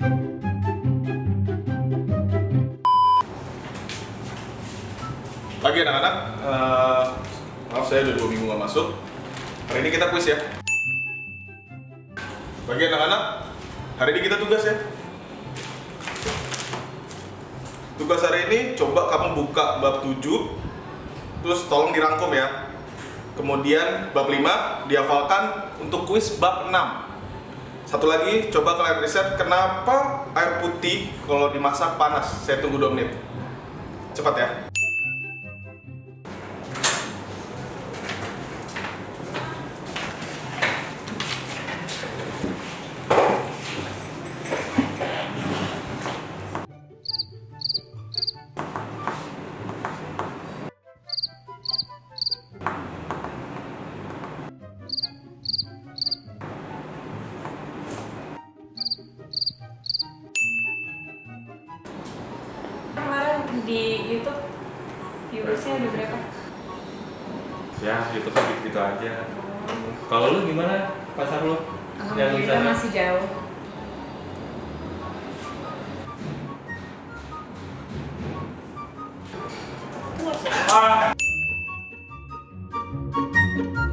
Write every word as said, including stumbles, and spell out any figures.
Pagi anak-anak, uh, maaf saya udah dua minggu nggak masuk. Hari ini kita kuis ya. Pagi anak-anak, hari ini kita tugas ya. Tugas hari ini coba kamu buka bab tujuh, terus tolong dirangkum ya. Kemudian bab lima dihafalkan untuk kuis bab enam. Satu lagi, coba kalian riset kenapa air putih kalau dimasak panas. Saya tunggu dua menit. Cepat ya. Kemarin di YouTube viewersnya ada berapa? Ya, YouTube gitu-gitu aja. Kalau lu gimana pasar lu? Yang di Alhamdulillah sana? masih jauh. Ah.